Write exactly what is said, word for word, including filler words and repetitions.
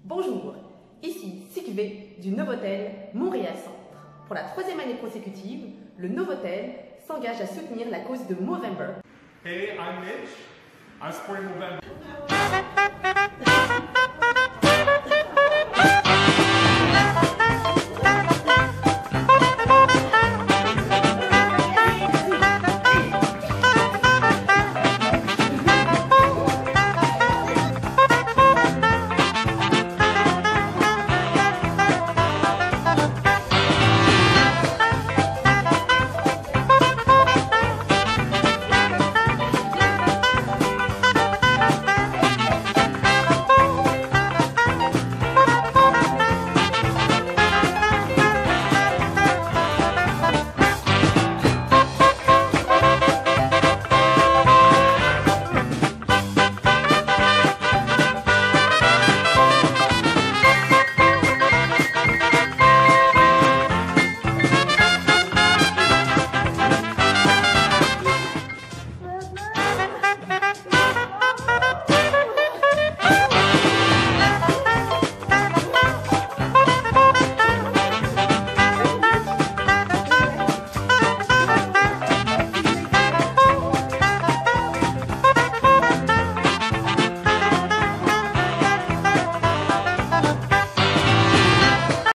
Bonjour, ici Sikvé du Novotel Montréal Centre. Pour la troisième année consécutive, le Novotel s'engage à soutenir la cause de Movember. Hey, I'm Mitch. I'm supporting Movember.